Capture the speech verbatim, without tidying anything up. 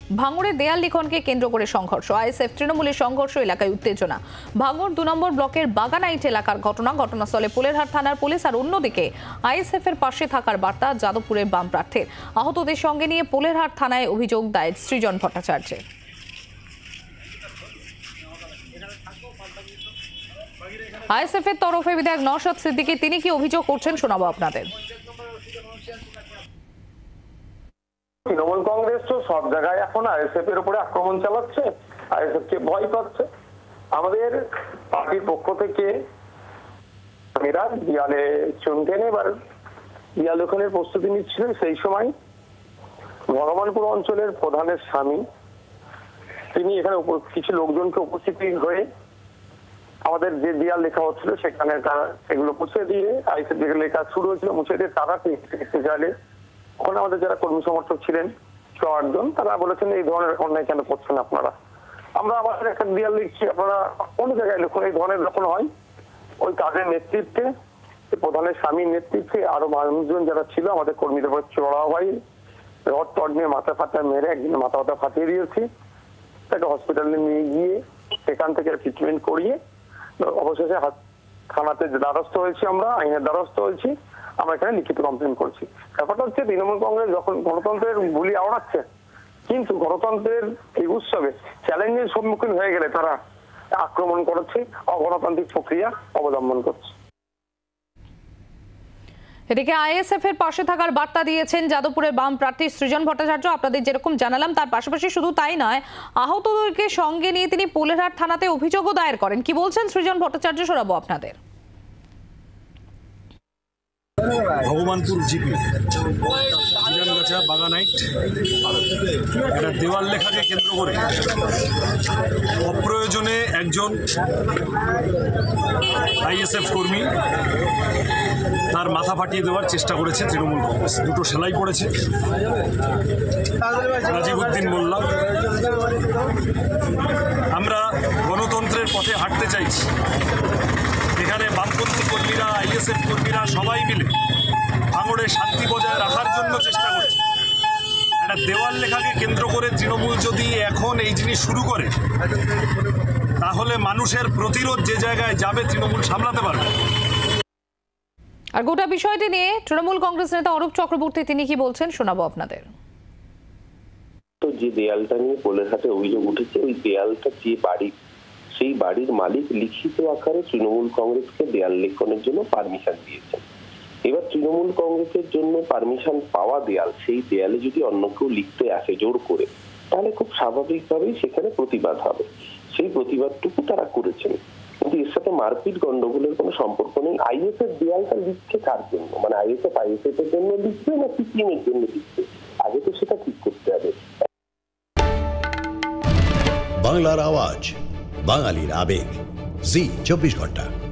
ভাঙড়ে দেয়াল লিখনকে কেন্দ্র করে সংঘর্ষ, আইএসএফ তৃণমূলের সংঘর্ষ, এলাকায় উত্তেজনা। ভাঙড় দু নম্বর ব্লকের বাগানাইট এলাকার ঘটনা, ঘটনাস্থলে পোলেরহাট থানার পুলিশ, আর অন্যদিকে আইএসএফ এর পাশে থাকার বার্তা যাদবপুরের বাম প্রার্থীর। আহতদের সঙ্গে নিয়ে পোলেরহাট থানায় অভিযোগ দায়ের সৃজন ভট্টাচার্যের। আইএসএফ এর তরফে বিধায়ক নওশাদ সিদ্দিকী, তিনি কি অভিযোগ করছেন শোনাবো আপনাদের। তৃণমূল কংগ্রেস তো সব জায়গায় এখন আইএসএফ এর উপরে আক্রমণ চালাচ্ছে, আইএসএফ কে ভয় পাচ্ছে। আমাদের পার্টির পক্ষ থেকে এরা দেয়ালে চুনকেন এবার দেয়াল লিখনের প্রস্তুতি নিচ্ছিলেন। সেই সময় ভগবানপুর অঞ্চলের প্রধানের স্বামী তিনি এখানে কিছু লোকজনকে উপস্থিতি হয়ে আমাদের যে দেয়াল লেখা হচ্ছিল সেখানে তারা সেগুলো মুছে দিয়ে, আইএসএফ যে লেখা শুরু হয়েছিল মুছে দিয়ে তারা দেখতে চাইলে ওখানে আমাদের যারা কর্মী সমর্থক ছিলেন ছ আটজন, তারা বলেছেন এই ধরনের অন্যায় কেন করছেন আপনারা, আমরা আমাদের একটা দেয়াল লিখছি, আপনারা অন্য জায়গায় লিখুন। এই ধরনের যখন হয় ওই কাজের নেতৃত্বে প্রধানের স্বামীর নেতৃত্বে আরো মানুষজন যারা ছিল আমাদের কর্মীদের উপর চড়া হয়, রড টড নিয়ে মাথা ফাটা মেরে একদিন মাথা ফাটা ফাটিয়ে দিয়েছি, তাকে হসপিটালে নিয়ে গিয়ে সেখান থেকে ট্রিটমেন্ট করিয়ে অবশেষে থানাতে দ্বারস্থ হয়েছি, আমরা আইনের দ্বারস্থ হয়েছি, আমরা এখানে লিখিত কমপ্লেন করছি। ব্যাপারটা হচ্ছে তৃণমূল কংগ্রেস যখন গণতন্ত্রের বুলি আওড়াচ্ছে, কিন্তু গণতন্ত্রের এই উৎসবে চ্যালেঞ্জের সম্মুখীন হয়ে গেলে তারা আক্রমণ করছে, অগণতান্ত্রিক প্রক্রিয়া অবলম্বন করছে। এদিকে আইএসএফ এর পাশে থাকার বার্তা দিয়েছেন যাদবপুরের বাম প্রার্থী সৃজন ভট্টাচার্য। আপনাদের যেরকম জানালাম তার পাশাপাশি শুধু তাই নয়, আহতদেরকে সঙ্গে নিয়ে তিনি পোলেরহাট থানাতে অভিযোগও দায়ের করেন। কি বলছেন সৃজন ভট্টাচার্য শোনাবো আপনাদের। ভগবানপুর জিপি জিরানগাছা বাগানাইট একটা দেওয়াল লেখাকে কেন্দ্র করে অপ্রয়োজনে একজন আইএসএফ কর্মী তার মাথা ফাটিয়ে দেওয়ার চেষ্টা করেছে তৃণমূল কংগ্রেস। দুটো সেলাই পড়েছে। রাজিবউদ্দিন মোল্লা, আমরা গণতন্ত্রের পথে হাঁটতে চাইছি। এখানে বামপন্থী কর্মীরা, আইএসএফ কর্মীরা সবাই মিলে ভাঙড়ে শান্তি বজায় রাখার জন্য চেষ্টা করছে। একটা দেওয়াল লেখাকে কেন্দ্র করে তৃণমূল যদি এখন এই জিনিস শুরু করে, তাহলে মানুষের প্রতিরোধ যে জায়গায় যাবে তৃণমূল সামলাতে পারবে। আর গোটা বিষয়টি নিয়ে তৃণমূল কংগ্রেস নেতা অরূপ চক্রবর্তী তিনি কি বলছেন শোনাবো আপনাদের। তো যে দেয়ালটা নিয়ে পোলেরহাটে অভিযোগ উঠেছে, ওই দেয়ালটা যে বাড়ি, সেই বাড়ির মালিক লিখিত আকারে তৃণমূল কংগ্রেসকে দেয়াল লিখনের জন্য পারমিশন দিয়েছেন। এবার তৃণমূল কংগ্রেসের জন্য পারমিশন পাওয়া দেয়াল, সেই দেয়ালে যদি অন্য কেউ লিখতে আসে জোর করে, তাহলে খুব স্বাভাবিকভাবেই সেখানে প্রতিবাদ হবে। সেই প্রতিবাদটুকু তারা করেছেন, কিন্তু এর সাথে মারপিট গন্ডগোলের কোনো সম্পর্ক নেই। আইএসএফ দেয়ালটা লিখছে কার জন্য, মানে আইএসএফ আইএসএফ এর জন্য লিখছে না সিপিএম এর জন্য লিখছে, আগে তো সেটা ঠিক করতে হবে। বাংলার আওয়াজ, বাঙালির আবেগ, জি চব্বিশ ঘন্টা।